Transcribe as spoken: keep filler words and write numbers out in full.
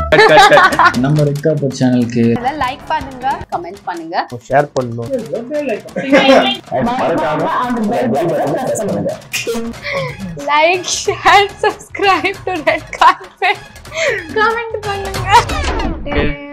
நம்ம red carpet சேனலுக்கு like பண்ணுங்க, கமெண்ட் பண்ணுங்க, ஷேர் பண்ணுங்க. Like share subscribe to red carpet comment பண்ணுங்க.